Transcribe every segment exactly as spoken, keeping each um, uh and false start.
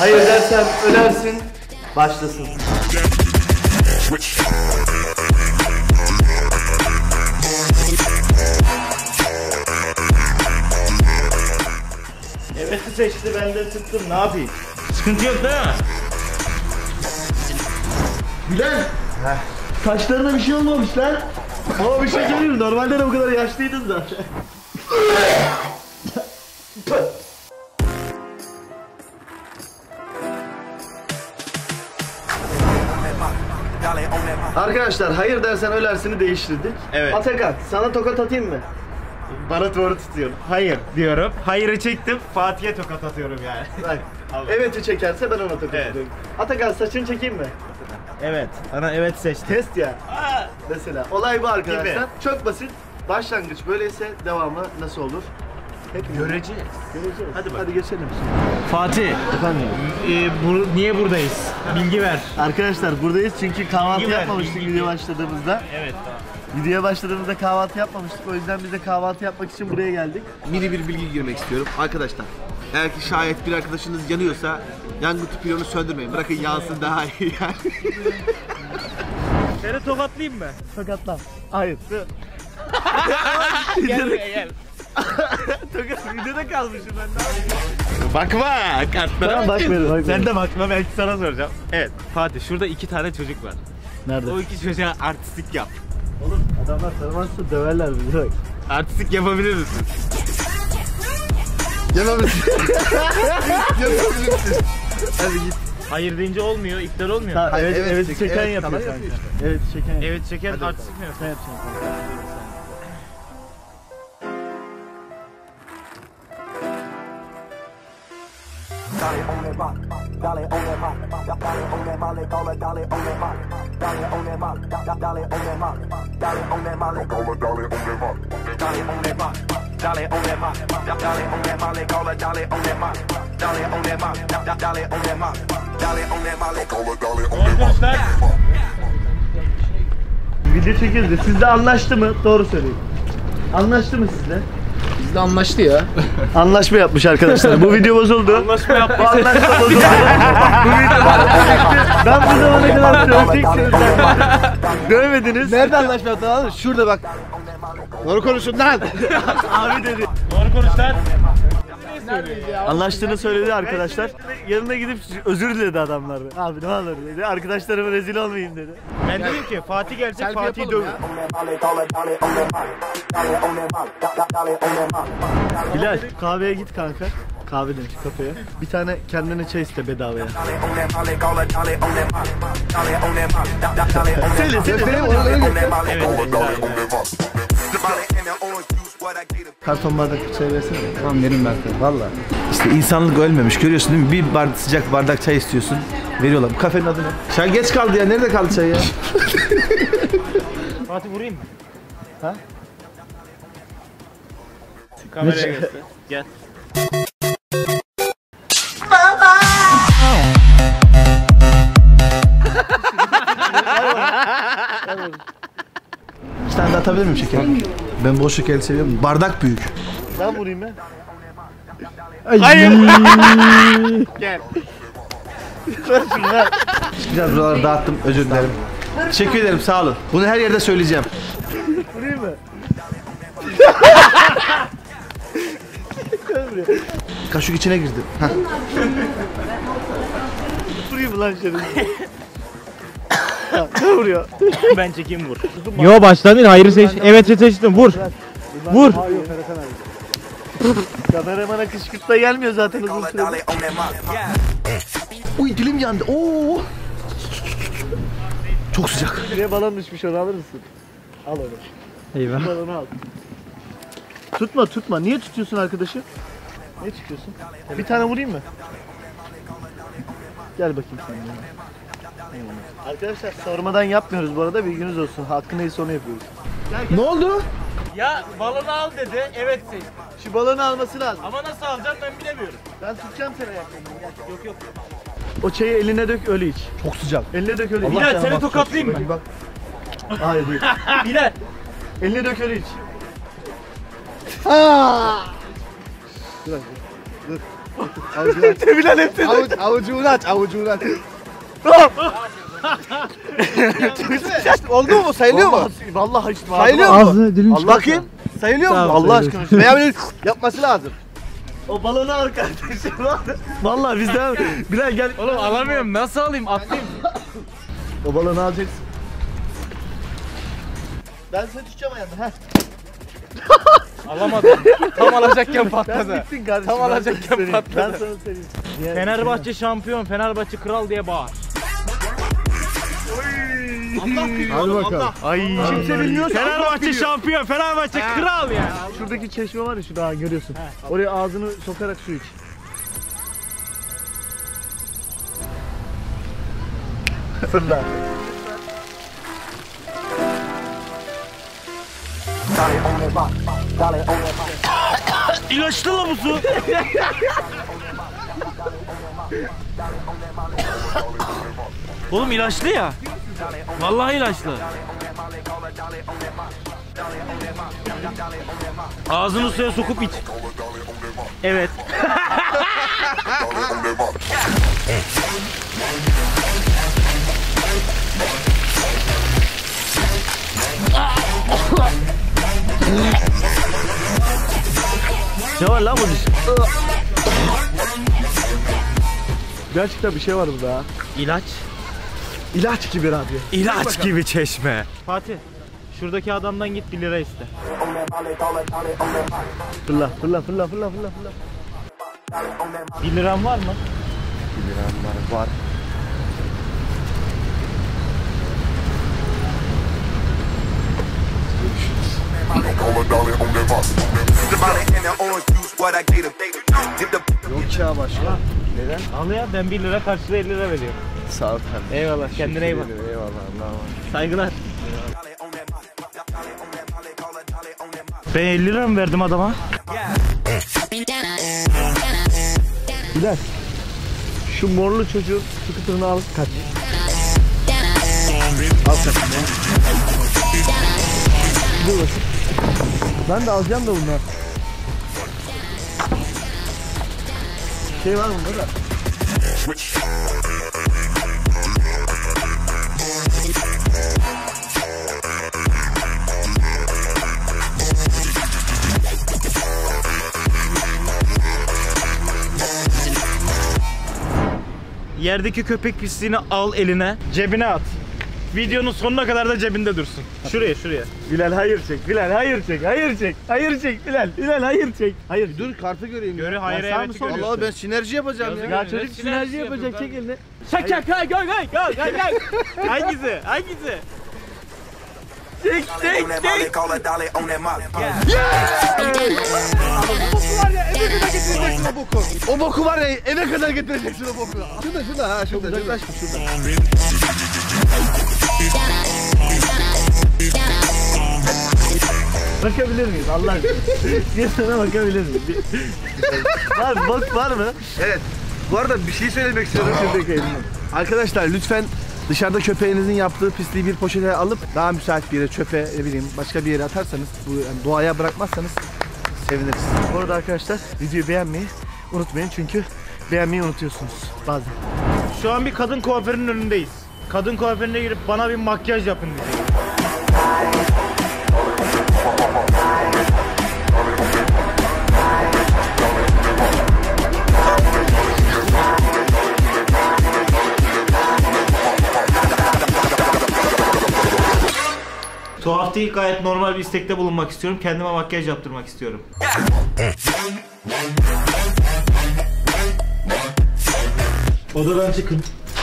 Hayır dersen ölersin. Başlasın. Evet'i seçti, ben de tuttum. Ne yapayım? Sıkıntı yok değil mi? Bilal! Heh. Kaşlarına bir şey olmamış lan. Ama bir şey söyleyeyim, normalde de bu kadar yaşlıydın zaten. Arkadaşlar hayır dersen ölersini değiştirdik. Evet. Atakan sana tokat atayım mı? Bana doğru tutuyorum. Hayır diyorum. Hayırı çektim. Fatih'e tokat atıyorum yani. Bak. Evet'i çekerse ben ona tokat Evet. atıyorum. Atakan saçını çekeyim mi? Evet. Bana evet seçti. Test ya. Aa, Mesela olay bu arkadaşlar. Gibi. Çok basit. Başlangıç böyleyse devamı nasıl olur? Hep göreceğiz. göreceğiz. Hadi bak. Hadi geçelim. Fatih. Efendim. E, bu, niye buradayız? Bilgi ver. Arkadaşlar buradayız çünkü kahvaltı Bilgi ver, yapmamıştık bilgi videoya ver. başladığımızda. Evet. Videoya başladığımızda kahvaltı yapmamıştık. O yüzden biz de kahvaltı yapmak için buraya geldik. Mini bir bilgi girmek istiyorum. Arkadaşlar, eğer ki şayet bir arkadaşınız yanıyorsa yangın tüpüyonu söndürmeyin. Bırakın yansın daha iyi yani. Seni tokatlayayım mı? Tokatlan. Hayır. Gel buraya gel. Tokat videoda kalmışım ben de. Bakma kartlara. Tamam bakmıyorum. bakmıyorum. Sen de bakma, belki sana soracağım. Evet Fatih, şurada iki tane çocuk var. Nerede? O iki çocuğa artistik yap. Oğlum adamlar tanımazsa döverler bizi bak. Artistik yapabilir misin? Yapabilirsin. Yapabilirsin. Hadi git. Hayır deyince olmuyor, iptal olmuyor. Ha, Hayır, evet, evet evet, çek- çeken evet yapıyor falan kanka. yapıyor işte. Evet çeken yapıyor. Evet çeken Hadi artistik mi yapsın? Sen yapacaksın kanka. Dale on that mark, dale on that mark, dale on that mark, they call it dale on that mark, dale on that mark, dale on that mark, dale on that mark, they call it dale on that mark, dale on that mark, dale on that mark, dale on that mark, they call it dale on that mark, dale on that mark, dale on that mark, dale on that mark, they call it dale on that mark. Video çekildi. Sizde anlaştı mı? Doğru söyleyin. Anlaştı mı sizde? Bizde anlaştı ya. Anlaşma yapmış arkadaşlar. Bu video bozuldu. Anlaşma Bu yaptıysa. anlaşma bozuldu. Bu video bozuldu. Ben bu zamana kadar döveceksiniz zannettim. Dövmediniz. Nerede anlaşma yaptın abi? Şurada bak. Doğru konuşun lan. Abi dedi. Doğru konuş lan. Anlaştığını söyledi arkadaşlar. Yanına gidip özür diledi adamlar. Abi ne olur dedi. Arkadaşlarıma rezil olmayayım dedi. Ben dedim ki Fatih gelecek, Selfie Fatih'i yapalım dövün. ya. They call it dale on that mark, dale on that mark, dale on that mark. Bilal kahveye git kanka. Kahve demiş kafeye. Bir tane kendine çay iste bedavaya. Söyle söyle. Karton bardak çay versene. Tamam verin ben sana. Valla. İşte insanlık ölmemiş, görüyorsun değil mi? Bir bardak, sıcak bardak çay istiyorsun. Veriyorlar. Bu kafenin adı ne? Çay geç kaldı ya. Nerede kaldı çay ya? Fatih vurayım mı? Ha? Kameraya göster. Gel. Bir tane daha atabilir miyim şeker? Ben bol şekeri seviyorum. Bardak büyük. Ben vurayım ya. Hayır. Gel. Biraz buraları dağıttım. Özür dilerim. Teşekkür ederim. Sağ olun. Bunu her yerde söyleyeceğim. Vurayım mı? Kaşık içine girdi. Heh. Vurayım mı lan şerefsiz? Ne vuruyor? Ben çekeyim vur. Yo başladın, hayır seç. Evet seçtim, vur. Vur. Kameramana kışkırtma gelmiyor zaten uzun süredir. Uy dilim yandı. Oo. Çok sıcak. Buraya balon düşmüş, onu alır mısın? Al onu. Eyvah. Balonu al. Tutma tutma. Niye tutuyorsun arkadaşı? Niye tutuyorsun? Bir tane vurayım mı? Gel bakayım sen. Arkadaşlar sormadan yapmıyoruz bu arada, bilginiz olsun. Hakkı neyse onu yapıyoruz. Ne oldu? Ya balonu al dedi, evet seç. Şu balonu alması lazım. Ama nasıl alacağım ben bilemiyorum. Ben tutacağım seni ayaklarını. Yok yok. O çayı eline dök öyle iç. Çok sıcak. Eline dök öyle iç. Bilal seni tokatlayayım mı? Bak. Hayır değil. Bilal. Eline dök öyle iç. Dur, dur. Avucunu aç. Bilal hep dedi. Avuc, avucunu aç, avucunu aç. Oldu mu? Sayılıyor mu? Vallahi içtim. Sayılıyor mu? Ağzını dilini Allah bakayım. Sayılıyor mu? Tamam, Allah sayılıyor. aşkına. Veya böyle yapması lazım. O balonu al kardeşim. Vallahi biz de Bilal gel. Oğlum alamıyorum, nasıl alayım? Atlayayım. O balonu alacaksın. Ben seni tutacağım ayağında. Heh. Alamadım. Tam alacakken Sen patladı. bittin kardeşim. Tam ben sana alacakken söyleyeyim. patladı. Ben sana söyleyeyim. Diğer- Fenerbahçe şampiyon, Fenerbahçe kral diye bağır. Hadi bakalım. Ay. Kimse bilmiyorsa Fenerbahçe şampiyon, Fenerbahçe kral ya. Şuradaki çeşme var ya, şu daha görüyorsun. Oraya ağzını sokarak su iç. Fırla. Dale on the rock, dale on the rock. İlaçlı la bu su. Oğlum ilaçlı ya. Vallahi ilaçlı. Ağzını suya sokup iç. Evet. Ne var lan bunun? Gerçekten bir şey var burada ha. İlaç. İlaç gibi radyo. İlaç gibi çeşme. Fatih, şuradaki adamdan git bir lira iste. Fırla fırla fırla fırla fırla fırla. Bir liram var mı? Bir liram var. Var. Yok ya başka. Neden? Al ya, ben bir lira karşılığı elli lira veriyorum. Sağ ol kardeşim. Eyvallah, kendine iyi bak. Eyvallah Allah'a emanet. Saygılar. Ben elli lira mı verdim adama? Bilal. Şu morlu çocuğu skuterını al kaç. Al kaç. Dur bakayım. Ben de alacağım da bunlar. Şey var mı burada? Yerdeki köpek pisliğini al eline, cebine at. Videonun sonuna kadar da cebinde dursun. Şuraya, şuraya. Bilal hayır çek. Bilal hayır çek. Hayır çek. Hayır çek Bilal. Bilal hayır çek. Hayır dur kartı göreyim. Görü, ya. hayır, Ya sağ evet, mı sol? görüyorsun. Allah ben sinerji yapacağım Yazık ya. Ya öyle. çocuk Sinerji sinerji yapıyor yapacak, çek kardeşim. elini. Şak şak şak gel gel gel gel gel. Hangisi? Hangisi? Çek çek çek. O boku var ya eve kadar getireceksin o boku. Şurada şurada ha şurada. Uzaklaşma şurada. Bakabilir miyiz Allah aşkına? Bir sana bakabilir miyiz? Var mı? Bok var mı? Evet. Bu arada bir şey söylemek istiyorum. Şuradaki elini. Arkadaşlar lütfen dışarıda köpeğinizin yaptığı pisliği bir poşete alıp daha müsait bir yere, çöpe, ne bileyim başka bir yere atarsanız, bu yani doğaya bırakmazsanız seviniriz. Bu arada arkadaşlar videoyu beğenmeyi unutmayın çünkü beğenmeyi unutuyorsunuz bazen. Şu an bir kadın kuaförünün önündeyiz. Kadın kuaförüne girip bana bir makyaj yapın diyecek. Tuhaf değil, gayet normal bir istekte bulunmak istiyorum. Kendime makyaj yaptırmak istiyorum. Odadan çıkın.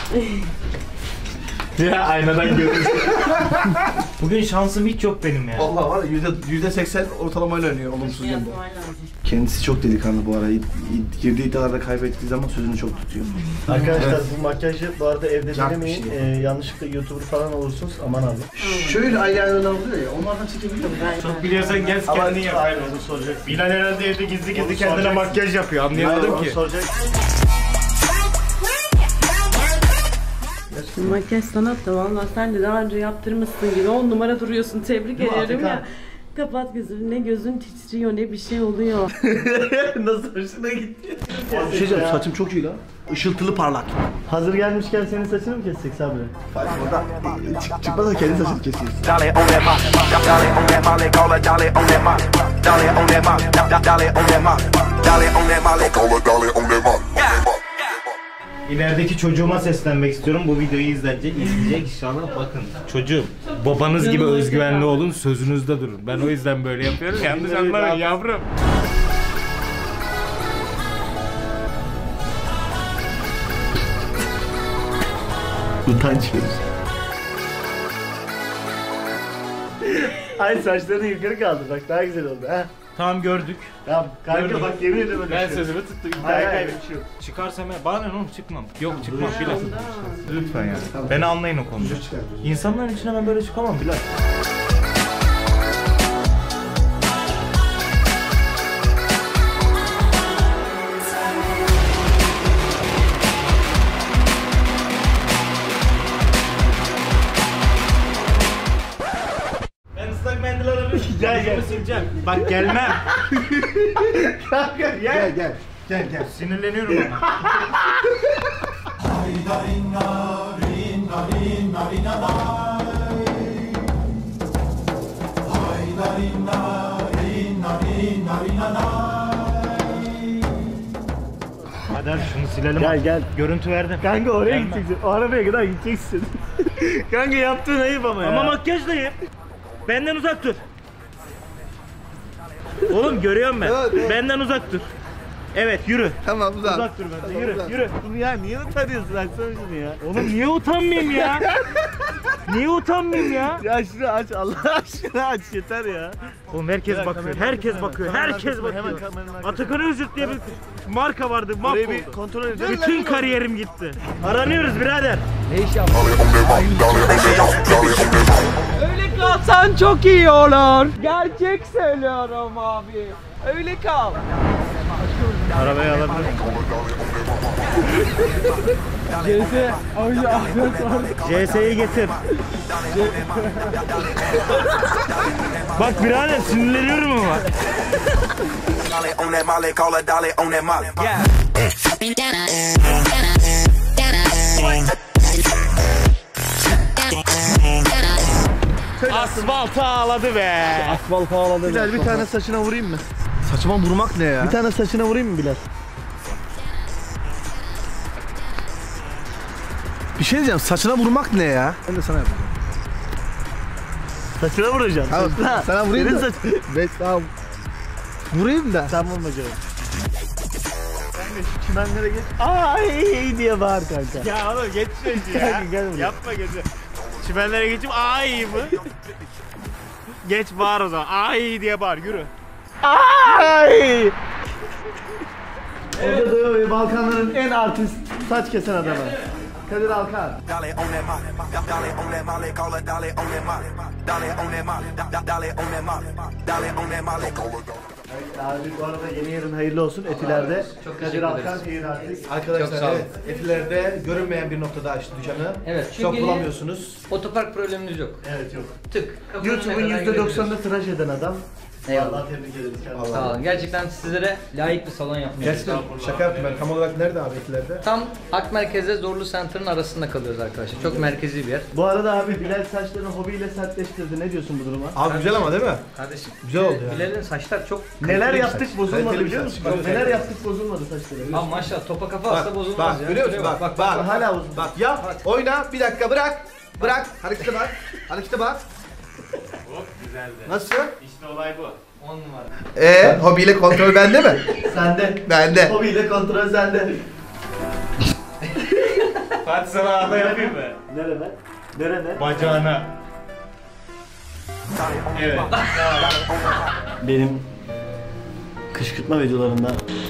Ya aynadan görüyorsun. Bugün şansım hiç yok benim ya. Vallahi var ya yüzde, yüzde seksen ortalamayla oynuyor olumsuz yönde. Kendisi çok delikanlı bu ara. İd- id- Girdiği iddialarda kaybettiği zaman sözünü çok tutuyor. Arkadaşlar bu makyajı bu arada evde Yap bir denemeyin. şey. Ee, yanlışlıkla YouTuber falan olursunuz aman abi. Şöyle ayağına oluyor ya, onlardan çekebiliyor musun? Çok biliyorsan gel Ama kendin yap. hayır onu soracak. Bilal herhalde evde gizli gizli Onu kendine soracaksın. makyaj yapıyor, Hayır, anlayamadım onu ki. soracak. Makyaj sanat da valla sen de daha önce yaptırmışsın gibi on numara duruyorsun, tebrik Değil mi ederim Afrika? ya. Kapat gözünü, ne gözün titriyor ne bir şey oluyor. Nasıl hoşuna gitti? Bir şey diyeceğim, saçım çok iyi lan. Işıltılı parlak. Hazır gelmişken senin saçını mı kesecek Sabri? Burada e, çık, çıkmasa kendi saçını kesiyorsun. Dolly on that Molly, Dolly on that Molly, call her Dolly on that Molly, Dolly on that Molly, Dolly on that Molly, Dolly on that Molly, call her Dolly on that Molly. İlerideki çocuğuma seslenmek istiyorum. Bu videoyu izleyecek, izleyecek inşallah. Bakın çocuğum, babanız gibi özgüvenli olun, sözünüzde durun. Ben o yüzden böyle yapıyorum. Yanlış anlamayın yavrum. Utanç verici. Ay saçlarını yukarı kaldır bak daha güzel oldu ha. Tamam gördük. Tamam kanka Gördüm. bak yemin ederim öyle Ben bir şey. sözümü tuttum. Hayır İddiayı hayır kaybettim. bir şey yok. Çıkarsam ben, bana ne oğlum çıkmam. Yok çıkmam Bilal. Lütfen ya. Beni anlayın o konuda. İnsanların içine ben böyle çıkamam Bilal. Ben ıslak mendil alabilirim. Gel, gel. Sileceğim. Bak gelmem. Kanka gel. Gel gel. Gel gel. Sinirleniyorum ona. Hadi hadi şunu silelim. Gel gel. Görüntü verdim. Kanka oraya Gelmem. gideceksin. O arabaya kadar gideceksin. Kanka yaptığın ayıp ama ya. Ama makyajlayım. Benden uzak dur. Oğlum görüyorum ben. Evet, evet. Benden uzak dur. Evet yürü. Tamam uzan. Uzak dur benden. Tamam, Yürü uzan. yürü. Ya niye utanıyorsun açsana şunu ya. Oğlum niye utanmayayım ya? Niye utanmayayım ya? Ya şunu aç Allah aşkına aç yeter ya. Oğlum herkes Bırak, bakıyor. kameranın Herkes arkasına, bakıyor. kameranın Herkes arkasına, hemen bakıyor. kameranın arkasına. Atakan Özürt diye bir marka vardı. Orayı bir Mahvoldu. kontrol edin. Bütün kariyerim gitti. Aranıyoruz birader. Dolly on that Molly, Dolly on that Molly, Dolly on that Molly. Öyle kalsan çok iyi olur. Gerçek söylüyorum abi. Öyle kal. Arabayı alabilirim. C S öyle ahmet var. C S'yi getir. Bak birader sinirleniyorum ama. Dolly on that Molly, call her Dolly on that Molly. Asfalt ağladı be. Asfalt ağladı. Bilal bir tane saçına vurayım mı? Saçıma vurmak ne ya? Bir tane saçına vurayım mı Bilal? Bir şey diyeceğim, saçına vurmak ne ya? Ben de sana yapacağım. Saçına vuracağım. Tamam, Saçına. sana vurayım Senin da. saç- Ben tamam. Vurayım da. Sen vurma canım. Kanka şu çimenlere geç. Ay diye bağır kanka. Ya oğlum geç şöyle ya. Gel, gel buraya. Yapma geç. Çimenlere geçip ay mı? Geç bağır o zaman. Ay diye bağır yürü. Ay! Orada Doğu ve Balkanların en artist saç kesen adamı. Kadir Alkan. Dolly on that Molly, Dolly on that Molly, call her Dolly on that Molly, Dolly on that Molly, Dolly on that Molly, Dolly on that Molly, call her Dolly. Abi bu arada yeni yerin hayırlı olsun. Etiler'de Kadir Alkan hair artist. Arkadaşlar evet, Etiler'de görünmeyen bir noktada açtı dükkanı. Evet, Çok çünkü bulamıyorsunuz. otopark probleminiz yok. Evet yok. Tık. kapının YouTube'un önüne kadar yüzde doksanını gidebiliyoruz. tıraş eden adam. Eyvallah. Vallahi tebrik ederiz kendisini. Sağ olun. Gerçekten sizlere layık bir salon yapmıyoruz. Gerçekten şaka yaptım ben. Tam olarak nerede abi Etiler'de? Tam Ak Merkez'de Zorlu Center'ın arasında kalıyoruz arkadaşlar. Çok merkezi bir yer. Bu arada abi Bilal saçlarını hobiyle sertleştirdi. Ne diyorsun bu duruma? Abi güzel ama değil mi? Kardeşim. Güzel oldu ya. Bilal'in saçlar çok Neler kaliteli bir yaptık saç. bozulmadı Kaliteli bir biliyor saç. musun? Bak, Kaliteli. neler yaptık bozulmadı saçları. Abi maşallah topa kafa Bak, atsa bozulmaz bak, ya. görüyor musun? Şuraya Bak, bak, Hala uzun. Bak yap, oyna, bir dakika bırak. Bırak, harekete bak. Harekete bak. Hop güzeldi. Nasıl? İşte olay bu. on numara. Ee, hobiyle kontrol bende mi? Sende. Bende. Hobiyle kontrol sende. Fatih sana ağda yapayım mı? Nereme? Nerene? Bacağına. Evet. Benim kışkırtma videolarında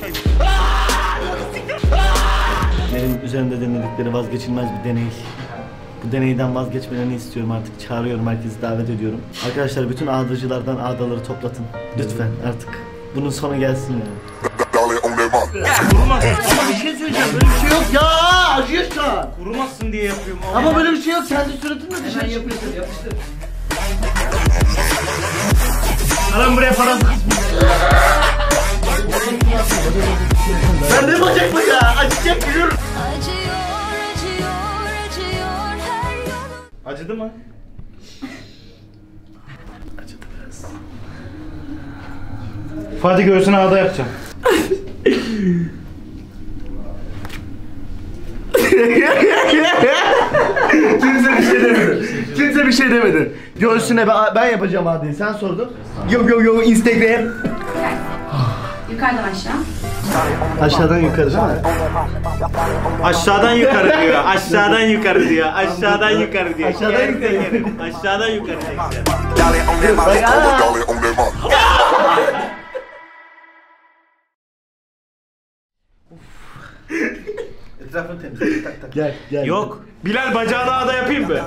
benim üzerimde denedikleri vazgeçilmez bir deney. Bu deneyden vazgeçmelerini istiyorum artık. Çağırıyorum, herkesi davet ediyorum. Arkadaşlar bütün ağdacılardan ağdaları toplatın. Lütfen artık. Bunun sonu gelsin yani. Dolly on that Molly. Vurmaz. Ama bir şey söyleyeceğim, böyle bir şey yok ya, acıyorsun. Vurmazsın diye yapıyorum. Ama böyle bir şey yok, kendi suratınla dışarı Hemen yapıyorsun. yapıştır yapıştır. Adam buraya para Ben ne bacaklı ya? Acıyacak biliyorum. Acıyor, acıyor, acıyor her yanım. Acıdı mı? Acıdı biraz. Fatih göğsüne ağda yapacağım. Kimse bir şey demedi. Kimse bir şey demedi. Göğsüne ben, ben yapacağım abi. Sen sordun. Yo yo yo Instagram. Yukarıdan aşağı. Aşağıdan yukarı değil mi? Aşağıdan yukarı diyor. Aşağıdan yukarı diyor. Aşağıdan yukarı diyor. Aşağıdan yukarı. Aşağıdan yukarı diyor. Etrafını temizle. Tak tak. Gel gel. Yok. Bilal bacağına ağda yapayım mı?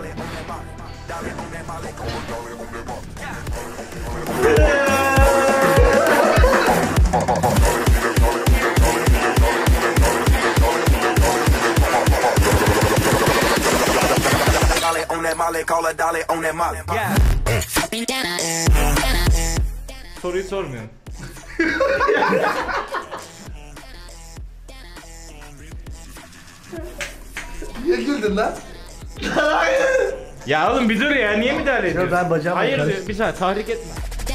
Soruyu sormuyorum. Niye güldün lan? Ya oğlum bir dur ya, niye müdahale ediyorsun? ben bacağımla Hayır karış- diyor, bir saniye tahrik etme.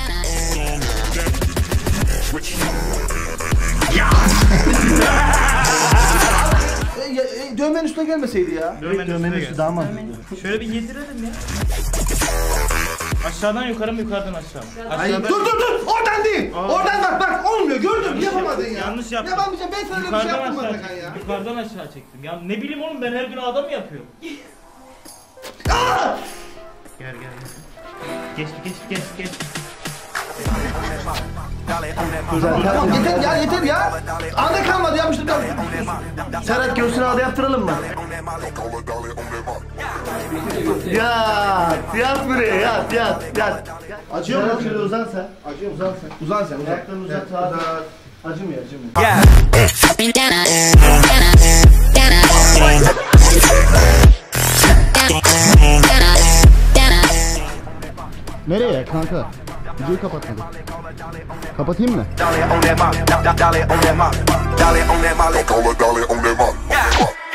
E, ya, e, dövmenin üstüne gelmeseydi ya. Dövmenin Dövmenin üstüne üstü gel. daha mantıklı. Şöyle bir yedirelim ya. Aşağıdan yukarı mı yukarıdan aşağı mı? Ay, Aşağıdan... dur dur dur oradan değil. Aa. Oradan bak bak olmuyor gördün mü Yanlış yapamadın yaptım, ya. yanlış yaptım. Yapamayacağım ben sana öyle bir şey Yukarıdan yaptım aşağı Atakan çektim. ya. Yukarıdan aşağı çektim. Ya ne bileyim oğlum, ben her gün ağda mı yapıyorum? Gel gel gel. Geç geç geç geç. Tamam yeter ya yeter ya. Anda kalmadı yapmıştım ben. Serhat göğsüne ağda yaptıralım mı? Yat, yat buraya, yat, yat, yat. Acıyor mu? Serhat şöyle uzan sen. Acıyor mu? Uzan sen. Uzan sen uzan. Ayaklarını uzat, Evet, rahat. uzan. Acımıyor, acımıyor. Nereye kanka? Videoyu kapatmadık. Kapatayım mı? Dale on that molly, dale on that molly, dale on that molly, call her, dale on that molly.